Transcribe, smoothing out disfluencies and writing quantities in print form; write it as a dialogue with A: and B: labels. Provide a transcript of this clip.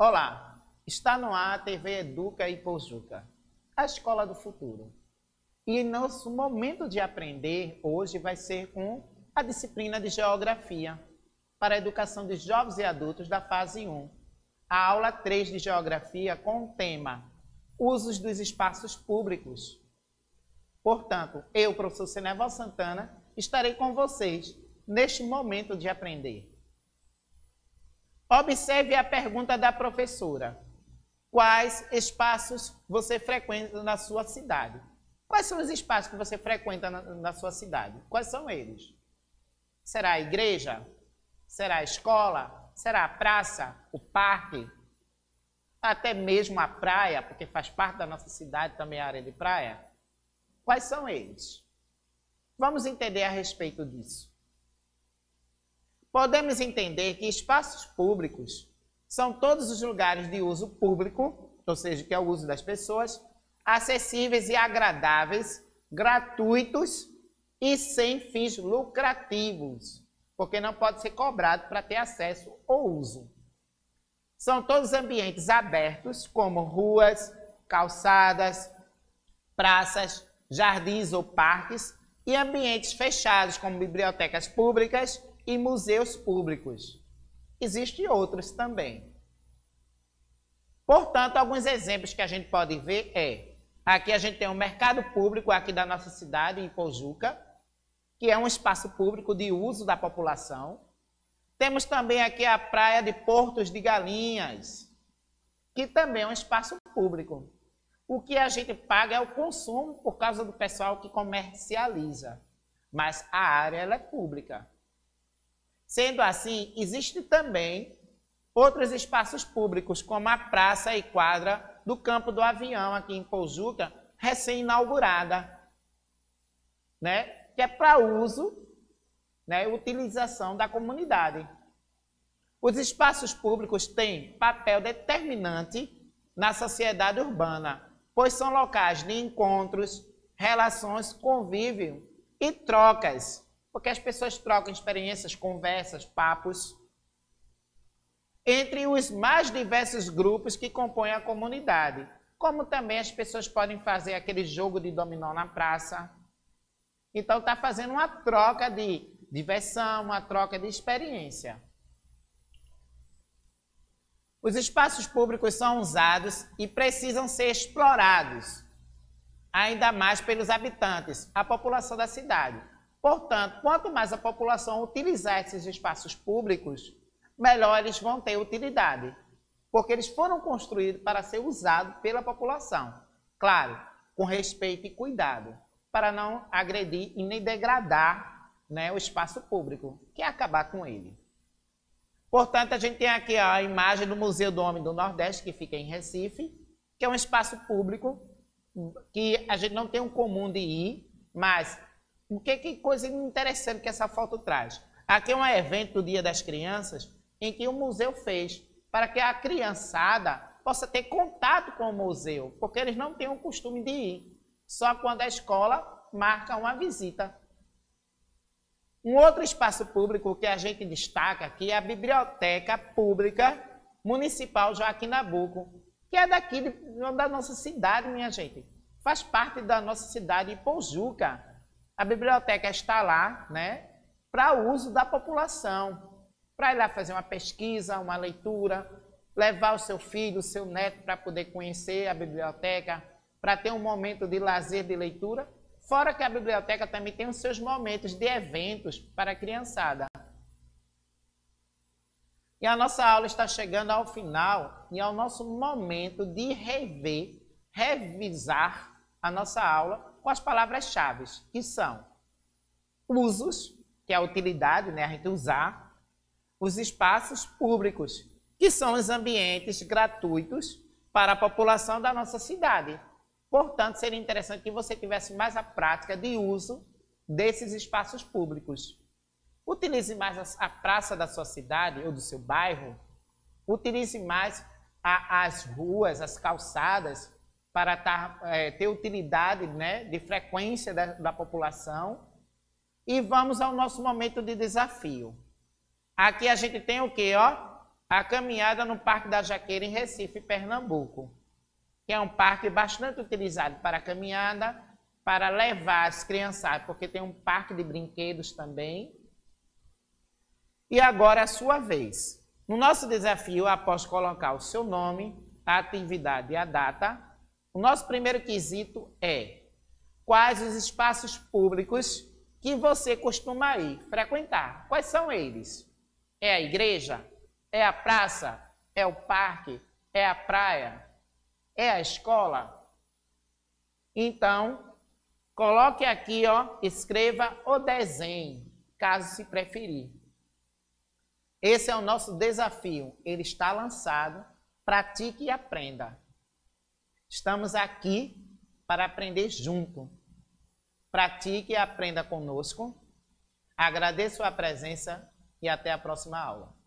A: Olá, está no ar a TV Educa e Pojuca, a escola do futuro. E nosso momento de aprender hoje vai ser com a disciplina de Geografia para a educação de jovens e adultos da fase 1. A aula 3 de Geografia com o tema Usos dos espaços públicos. Portanto, eu, professor Seneval Santana, estarei com vocês neste momento de aprender. Observe a pergunta da professora. Quais espaços você frequenta na sua cidade? Quais são os espaços que você frequenta na sua cidade? Quais são eles? Será a igreja? Será a escola? Será a praça? O parque? Até mesmo a praia, porque faz parte da nossa cidade também a área de praia? Quais são eles? Vamos entender a respeito disso. Podemos entender que espaços públicos são todos os lugares de uso público, ou seja, que é o uso das pessoas, acessíveis e agradáveis, gratuitos e sem fins lucrativos, porque não pode ser cobrado para ter acesso ou uso. São todos ambientes abertos, como ruas, calçadas, praças, jardins ou parques, e ambientes fechados, como bibliotecas públicas e museus públicos. Existem outros também. Portanto, alguns exemplos que a gente pode ver aqui a gente tem um mercado público aqui da nossa cidade, em Pojuca, que é um espaço público de uso da população. Temos também aqui a praia de Portos de Galinhas, que também é um espaço público. O que a gente paga é o consumo por causa do pessoal que comercializa, mas a área ela é pública. Sendo assim, existem também outros espaços públicos, como a praça e quadra do Campo do Avião, aqui em Pojuca, recém-inaugurada, né? Que é para uso, né, utilização da comunidade. Os espaços públicos têm papel determinante na sociedade urbana, pois são locais de encontros, relações, convívio e trocas, porque as pessoas trocam experiências, conversas, papos, entre os mais diversos grupos que compõem a comunidade, como também as pessoas podem fazer aquele jogo de dominó na praça. Então, está fazendo uma troca de diversão, uma troca de experiência. Os espaços públicos são usados e precisam ser explorados, ainda mais pelos habitantes, a população da cidade. Portanto, quanto mais a população utilizar esses espaços públicos, melhor eles vão ter utilidade, porque eles foram construídos para ser usados pela população. Claro, com respeito e cuidado, para não agredir e nem degradar, né, o espaço público, que é acabar com ele. Portanto, a gente tem aqui a imagem do Museu do Homem do Nordeste, que fica em Recife, que é um espaço público que a gente não tem um comum de ir, mas que coisa interessante que essa foto traz. Aqui é um evento do Dia das Crianças, em que o museu fez para que a criançada possa ter contato com o museu, porque eles não têm o costume de ir, só quando a escola marca uma visita. Um outro espaço público que a gente destaca aqui é a Biblioteca Pública Municipal Joaquim Nabuco, que é daqui da nossa cidade, minha gente. Faz parte da nossa cidade de Pojuca. A biblioteca está lá, né, para uso da população, para ir lá fazer uma pesquisa, uma leitura, levar o seu filho, o seu neto para poder conhecer a biblioteca, para ter um momento de lazer, de leitura. Fora que a biblioteca também tem os seus momentos de eventos para a criançada. E a nossa aula está chegando ao final e é o nosso momento de revisar a nossa aula com as palavras-chave, que são usos, que é a utilidade, né, a gente usar, os espaços públicos, que são os ambientes gratuitos para a população da nossa cidade. Portanto, seria interessante que você tivesse mais a prática de uso desses espaços públicos. Utilize mais a praça da sua cidade ou do seu bairro. Utilize mais as ruas, as calçadas, para ter utilidade, né, de frequência da população. E vamos ao nosso momento de desafio. Aqui a gente tem o quê? a caminhada no Parque da Jaqueira, em Recife, Pernambuco, que é um parque bastante utilizado para caminhada, para levar as criançadas, porque tem um parque de brinquedos também. E agora é a sua vez. No nosso desafio, após colocar o seu nome, a atividade e a data, o nosso primeiro quesito é: quais os espaços públicos que você costuma ir frequentar? Quais são eles? É a igreja? É a praça? É o parque? É a praia? É a escola? Então, coloque aqui, ó, escreva o desenho, caso se preferir. Esse é o nosso desafio. Ele está lançado. Pratique e aprenda. Estamos aqui para aprender junto. Pratique e aprenda conosco. Agradeço a presença e até a próxima aula.